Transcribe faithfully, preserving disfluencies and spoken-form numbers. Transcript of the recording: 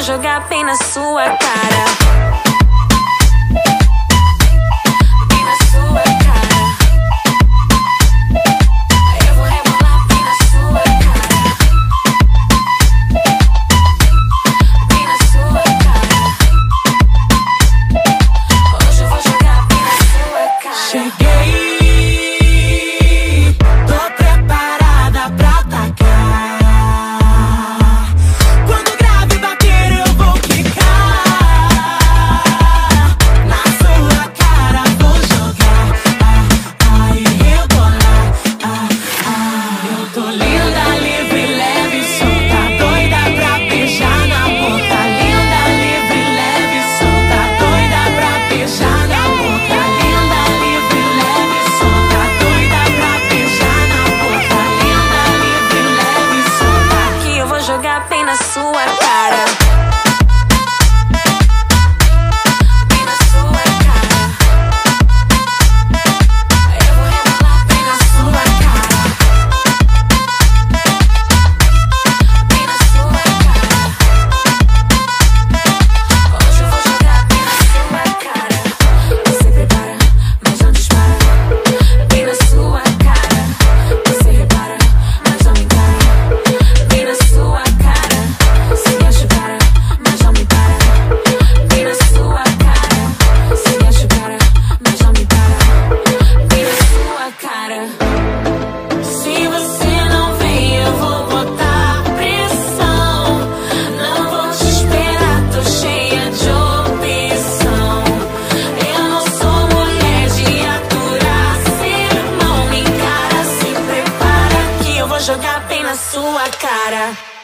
jogar bem na sua cara. Bem na sua cara. Eu vou rebolar bem na sua cara. Bem na sua cara. Hoje eu vou jogar bem na sua cara. Cheguei, tô preparada pra atacar. Quando o grave bater eu vou quicar. Na sua cara vou jogar. Ah, ai, rebolar. Ah, ah. Eu tô linda, livre, leve, solta, doida pra beijar na boca. Linda, livre, leve, solta, doida pra beijar na boca. Linda, livre, leve, solta, doida pra beijar na boca. Linda, livre, leve, solta. Que eu vou jogar bem na sua cara. Bem na sua cara. Eu vou rebolar bem na sua cara. Bem na sua cara. Hoje eu vou jogar bem na sua cara. Você prepara, mas não dispara. Bem na sua cara. Você repara, mas não me encara. Bem na sua cara. Se machucara, mas não me para. Bem na sua cara. Se machucara, mas não me para. Bem na sua cara. Se você não vem, eu vou botar pressão. Não vou te esperar, tô cheia de opção. Eu não sou mulher de aturar sermão. Me encara, se prepara, que eu vou jogar bem na sua cara.